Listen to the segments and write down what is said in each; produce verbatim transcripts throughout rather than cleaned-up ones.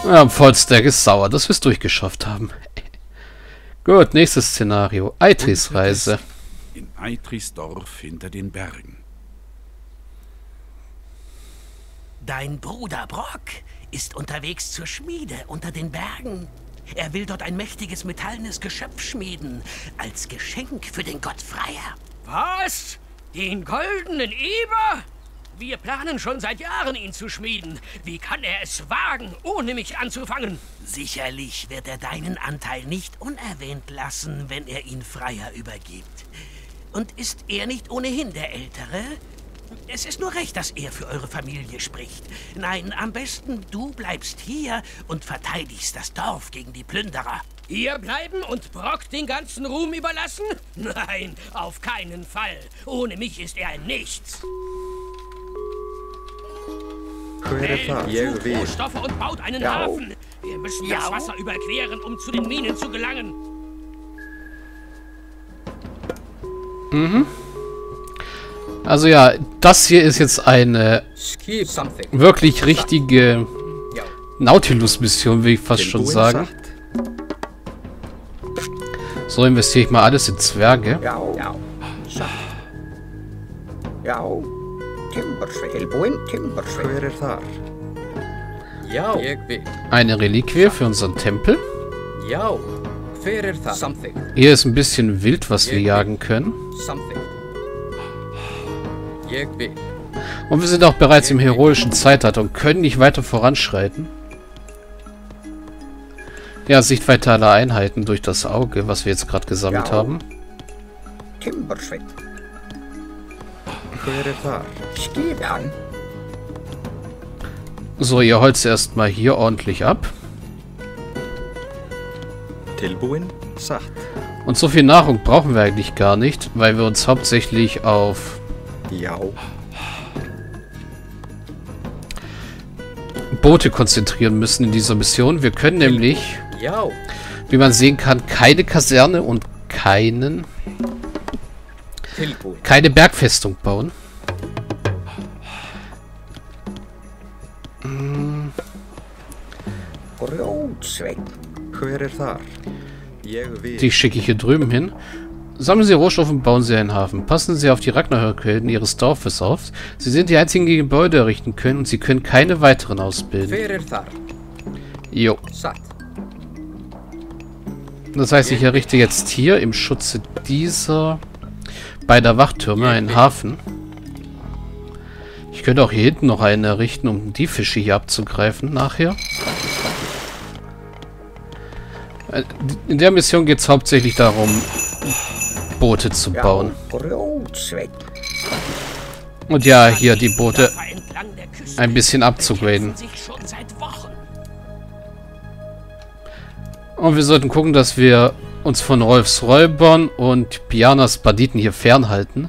Ja, Vollstack ist sauer, dass wir es durchgeschafft haben. Gut, nächstes Szenario. Eitris Reise. In Eitris Dorf hinter den Bergen. Dein Bruder Brock ist unterwegs zur Schmiede unter den Bergen. Er will dort ein mächtiges metallenes Geschöpf schmieden, als Geschenk für den Gott Freier. Was? Den goldenen Eber? Wir planen schon seit Jahren, ihn zu schmieden. Wie kann er es wagen, ohne mich anzufangen? Sicherlich wird er deinen Anteil nicht unerwähnt lassen, wenn er ihn Freier übergibt. Und ist er nicht ohnehin der Ältere? Es ist nur recht, dass er für eure Familie spricht. Nein, am besten du bleibst hier und verteidigst das Dorf gegen die Plünderer. Hier bleiben und Brock den ganzen Ruhm überlassen? Nein, auf keinen Fall. Ohne mich ist er ein Nichts. Wählt Rohstoffe und baut einen ja. Hafen. Wir müssen ja. das Wasser überqueren, um zu den Minen zu gelangen. Mhm. Also ja, das hier ist jetzt eine wirklich richtige Nautilus-Mission, will ich fast schon sagen. So investiere ich mal alles in Zwerge. Eine Reliquie für unseren Tempel. Hier ist ein bisschen wild, was wir jagen können. Und wir sind auch bereits im heroischen Zeitalter und können nicht weiter voranschreiten. Ja, Sichtweite aller Einheiten durch das Auge, was wir jetzt gerade gesammelt haben. So, ihr holzt erstmal hier ordentlich ab. Und so viel Nahrung brauchen wir eigentlich gar nicht, weil wir uns hauptsächlich auf Boote konzentrieren müssen in dieser Mission. Wir können nämlich, wie man sehen kann, keine Kaserne und keinen keine Bergfestung bauen. Die schicke ich hier drüben hin. Sammeln Sie Rohstoffe und bauen Sie einen Hafen. Passen Sie auf die Ragnarök-Helden Ihres Dorfes auf. Sie sind die einzigen, die Gebäude errichten können und Sie können keine weiteren ausbilden. Jo. Das heißt, ich errichte jetzt hier im Schutze dieser beider Wachtürme einen Hafen. Ich könnte auch hier hinten noch einen errichten, um die Fische hier abzugreifen nachher. In der Mission geht es hauptsächlich darum, Boote zu bauen. Und ja, hier die Boote ein bisschen abzugraden. Und wir sollten gucken, dass wir uns von Rolfs Räubern und Pianas Banditen hier fernhalten.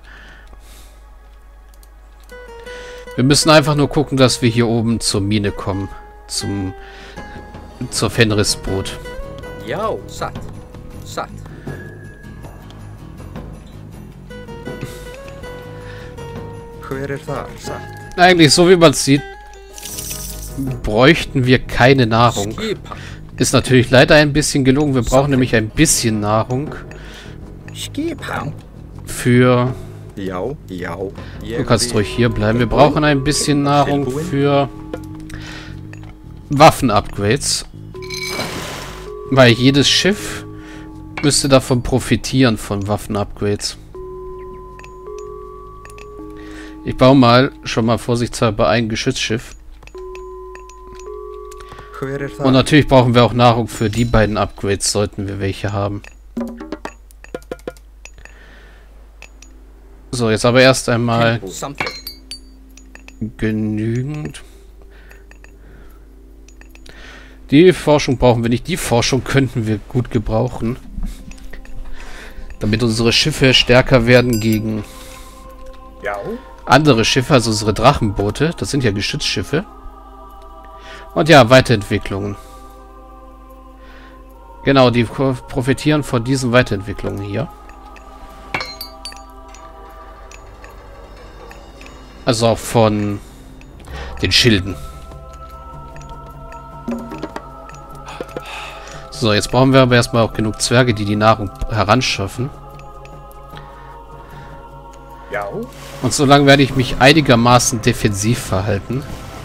Wir müssen einfach nur gucken, dass wir hier oben zur Mine kommen. Zum zur Fenrisbrot. Ja, satt. Satt. Eigentlich, so wie man es sieht, bräuchten wir keine Nahrung. Ist natürlich leider ein bisschen gelogen. Wir brauchen nämlich ein bisschen Nahrung. Für... Du kannst ruhig hier bleiben. Wir brauchen ein bisschen Nahrung für Waffen-Upgrades. Weil jedes Schiff müsste davon profitieren, von Waffen-Upgrades. Ich baue mal, schon mal vorsichtshalber, ein Geschützschiff. Und natürlich brauchen wir auch Nahrung für die beiden Upgrades, sollten wir welche haben. So, jetzt aber erst einmal genügend. Die Forschung brauchen wir nicht. Die Forschung könnten wir gut gebrauchen. Damit unsere Schiffe stärker werden gegen andere Schiffe, also unsere Drachenboote. Das sind ja Geschützschiffe. Und ja, Weiterentwicklungen. Genau, die profitieren von diesen Weiterentwicklungen hier. Also auch von den Schilden. So, jetzt brauchen wir aber erstmal auch genug Zwerge, die die Nahrung heranschaffen. Ja. Und solange werde ich mich einigermaßen defensiv verhalten.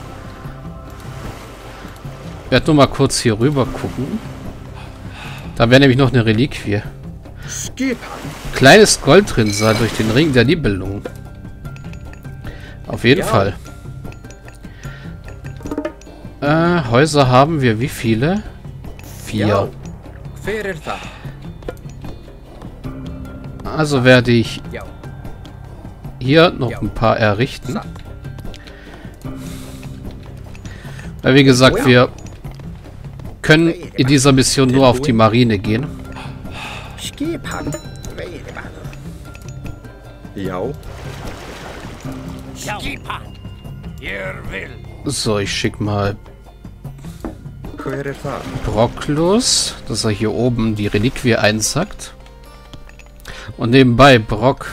Ich werde nur mal kurz hier rüber gucken. Da wäre nämlich noch eine Reliquie. Kleines Goldrinnsal durch den Ring der Nibelungen. Auf jeden Ja. Fall. Äh, Häuser haben wir wie viele? Vier. Ja. Querer da. Also werde ich Ja. hier noch Ja. ein paar errichten. Satt. Weil wie gesagt, Ja. wir können in dieser Mission nur auf die Marine gehen. Ja. Skipan. Ihr will. So, ich schicke mal Querer da. Brock los, dass er hier oben die Reliquie einsackt. Und nebenbei Brock.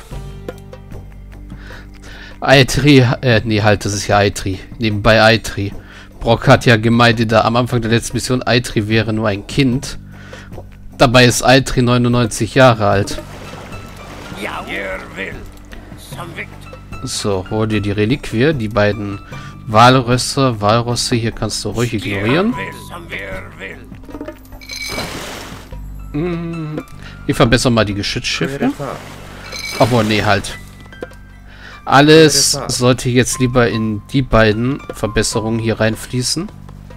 Eitri, äh, nee, halt, das ist ja Eitri. Nebenbei Eitri. Brock hat ja gemeint, da am Anfang der letzten Mission, Eitri wäre nur ein Kind. Dabei ist Eitri neunundneunzig Jahre alt. Ja. Ihr will. Samvikt. So, hol dir die Reliquie, die beiden Walrösser, Walrosse, hier kannst du ruhig ignorieren. Hm, ich verbessere mal die Geschützschiffe. Obwohl, nee, halt. Alles sollte jetzt lieber in die beiden Verbesserungen hier reinfließen.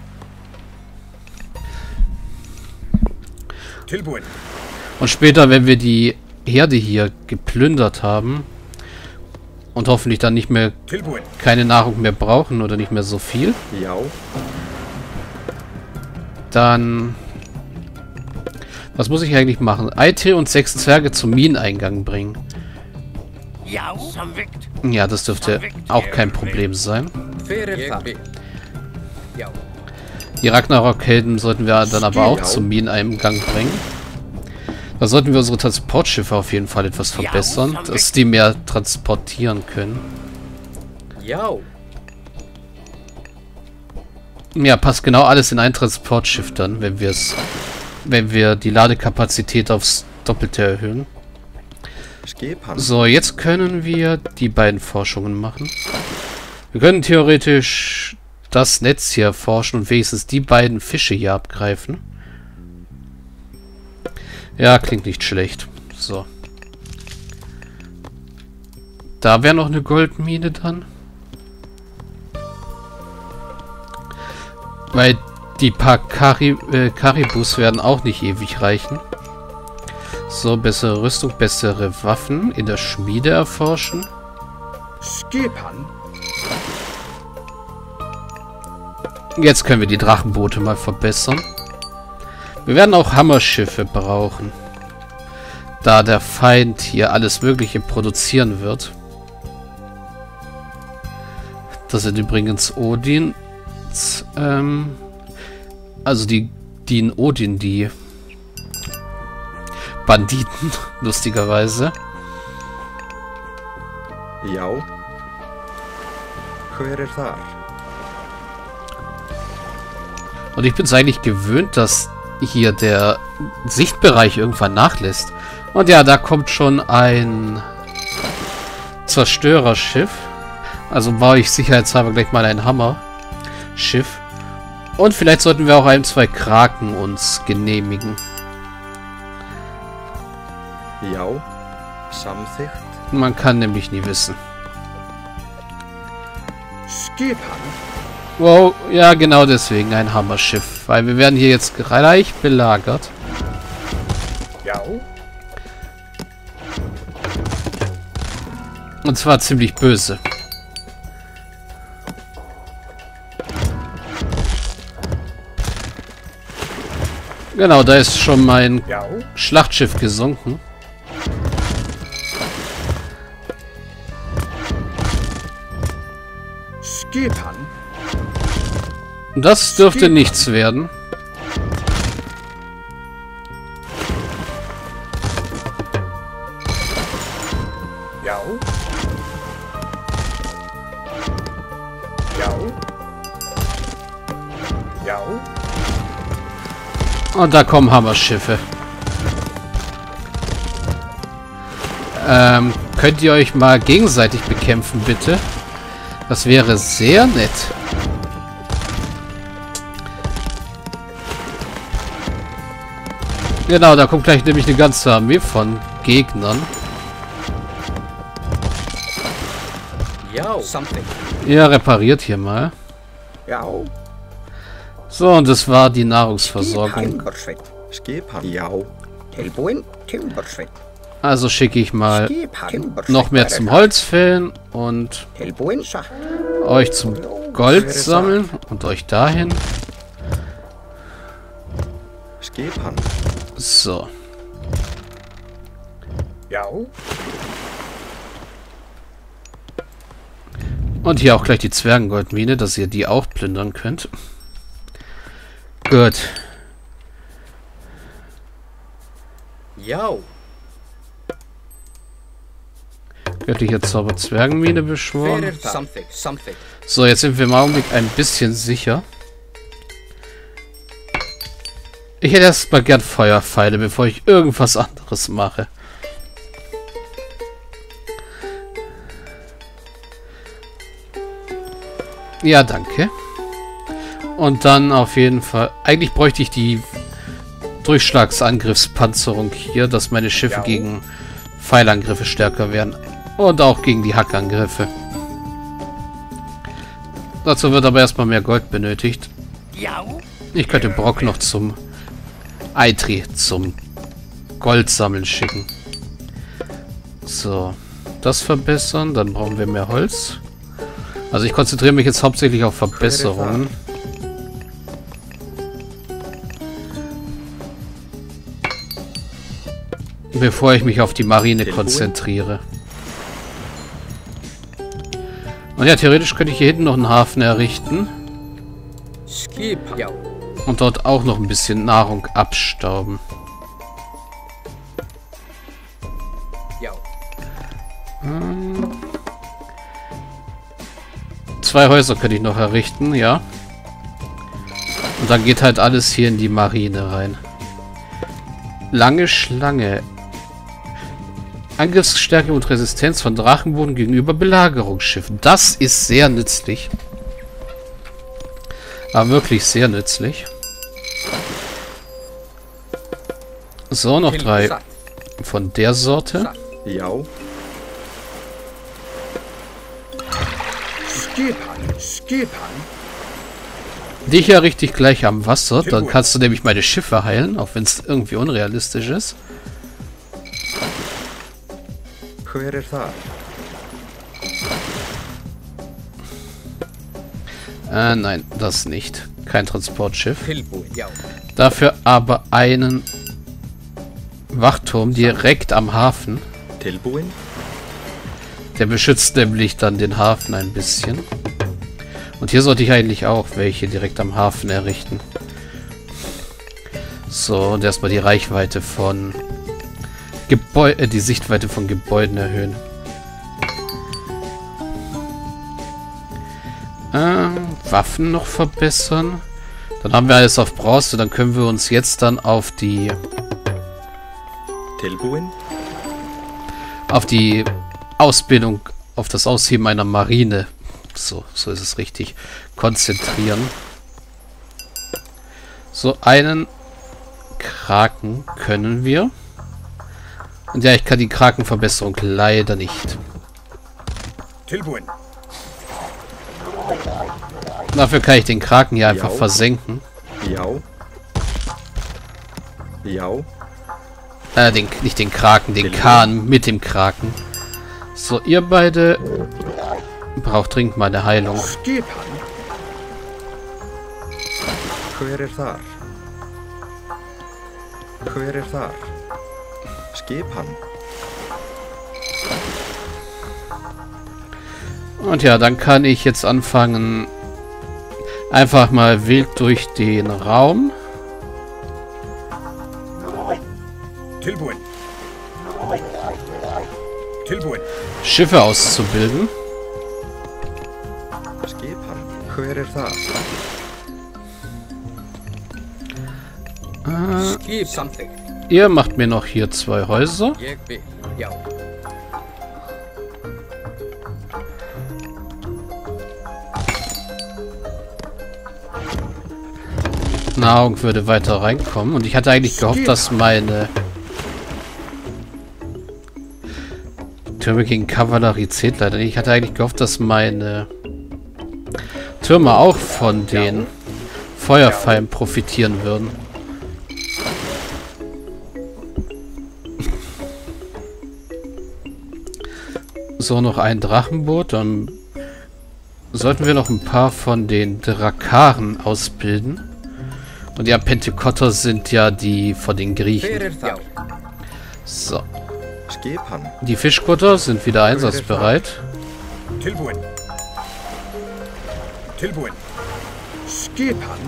Und später, wenn wir die Herde hier geplündert haben und hoffentlich dann nicht mehr keine Nahrung mehr brauchen oder nicht mehr so viel, Ja. dann... Was muss ich eigentlich machen? Eitri und sechs Zwerge zum Mineneingang bringen. Ja. Samvikt. Ja, das dürfte auch kein Problem sein. Querer da. Ja. Die Ragnarok-Helden sollten wir dann aber auch zum Mineneingang bringen. Da sollten wir unsere Transportschiffe auf jeden Fall etwas verbessern, dass die mehr transportieren können. Ja. Ja, passt genau alles in ein Transportschiff dann, wenn wir es, wenn wir die Ladekapazität aufs Doppelte erhöhen. So, jetzt können wir die beiden Forschungen machen. Wir können theoretisch das Netz hier erforschen und wenigstens die beiden Fische hier abgreifen. Ja, klingt nicht schlecht. So. Da wäre noch eine Goldmine dann. Weil die paar Kari äh, Karibus werden auch nicht ewig reichen. So, bessere Rüstung, bessere Waffen in der Schmiede erforschen. Jetzt können wir die Drachenboote mal verbessern. Wir werden auch Hammerschiffe brauchen. Da der Feind hier alles Mögliche produzieren wird. Das sind übrigens Odin. Ähm, also die, die in Odin, die Banditen, lustigerweise. Ja. Querer da. Und ich bin es eigentlich gewöhnt, dass hier der Sichtbereich irgendwann nachlässt. Und ja, da kommt schon ein Zerstörerschiff. Also baue ich sicherheitshalber gleich mal ein Hammerschiff. Und vielleicht sollten wir auch ein, zwei Kraken uns genehmigen. Ja. Samsicht. Man kann nämlich nie wissen. Wow, ja genau deswegen ein Hammerschiff. Weil wir werden hier jetzt gleich belagert. Ja. Und zwar ziemlich böse. Genau, da ist schon mein Ja. Schlachtschiff gesunken. Das dürfte nichts werden. Ja. Ja. Ja. Und da kommen Hammerschiffe. Ähm, könnt ihr euch mal gegenseitig bekämpfen, bitte? Das wäre sehr nett. Genau, da kommt gleich nämlich eine ganze Armee von Gegnern. Yo, something. Ja, repariert hier mal. Yo. So, und das war die Nahrungsversorgung. Yo. Also schicke ich mal noch mehr zum Holzfällen und euch zum Gold sammeln und euch dahin. So. Und hier auch gleich die Zwergengoldmine, dass ihr die auch plündern könnt. Gut. Yo. Göttliche Zauber Zwergenmine beschworen. Something, something. So, jetzt sind wir im Augenblick ein bisschen sicher. Ich hätte erst mal gern Feuerpfeile, bevor ich irgendwas anderes mache. Ja, danke. Und dann auf jeden Fall... Eigentlich bräuchte ich die Durchschlagsangriffspanzerung hier, dass meine Schiffe ja. gegen Pfeilangriffe stärker werden. Und auch gegen die Hackangriffe. Dazu wird aber erstmal mehr Gold benötigt. Ich könnte Brock noch zum Eitri, zum Goldsammeln schicken. So, das verbessern. Dann brauchen wir mehr Holz. Also ich konzentriere mich jetzt hauptsächlich auf Verbesserungen. Bevor ich mich auf die Marine konzentriere. Und ja, theoretisch könnte ich hier hinten noch einen Hafen errichten. Und dort auch noch ein bisschen Nahrung abstauben. Hm. Zwei Häuser könnte ich noch errichten, ja. Und dann geht halt alles hier in die Marine rein. Lange Schlange. Angriffsstärke und Resistenz von Drachenboden gegenüber Belagerungsschiffen. Das ist sehr nützlich. Aber wirklich sehr nützlich. So, noch drei von der Sorte. Ja. Dich errichte ich gleich am Wasser. Dann kannst du nämlich meine Schiffe heilen, auch wenn es irgendwie unrealistisch ist. Äh, nein, das nicht. Kein Transportschiff. Dafür aber einen Wachturm direkt am Hafen. Der beschützt nämlich dann den Hafen ein bisschen. Und hier sollte ich eigentlich auch welche direkt am Hafen errichten. So, und erstmal die Reichweite von Gebäuden, äh, die Sichtweite von Gebäuden erhöhen. Äh, Waffen noch verbessern. Dann haben wir alles auf Bronze, dann können wir uns jetzt dann auf die auf die Ausbildung, auf das Ausheben einer Marine, so, so ist es richtig, konzentrieren. So, einen Kraken können wir. Und ja, ich kann die Krakenverbesserung leider nicht. Dafür kann ich den Kraken hier einfach versenken. Äh, den, nicht den Kraken, den Kahn mit dem Kraken. So, ihr beide braucht dringend mal eine Heilung. Und ja, dann kann ich jetzt anfangen, einfach mal wild durch den Raum. Schiffe auszubilden. Äh, Skip something. ihr macht mir noch hier zwei Häuser. Jeg vil. Ja. Nahrung würde weiter reinkommen. Und ich hatte eigentlich gehofft, dass meine Türme gegen Kavallerie zählt leider nicht. Ich hatte eigentlich gehofft, dass meine Türme auch von den Feuerpfeilen profitieren würden. So, noch ein Drachenboot. Dann sollten wir noch ein paar von den Drakaren ausbilden. Und ja, Pentekotter sind ja die von den Griechen. So. Skipan. Die Fischkutter sind wieder einsatzbereit. Tilbúin. Tilbúin. Skipan.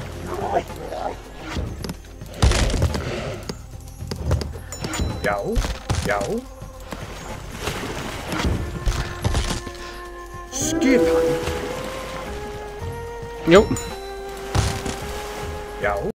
Já, já. Skipan. Jo. Já.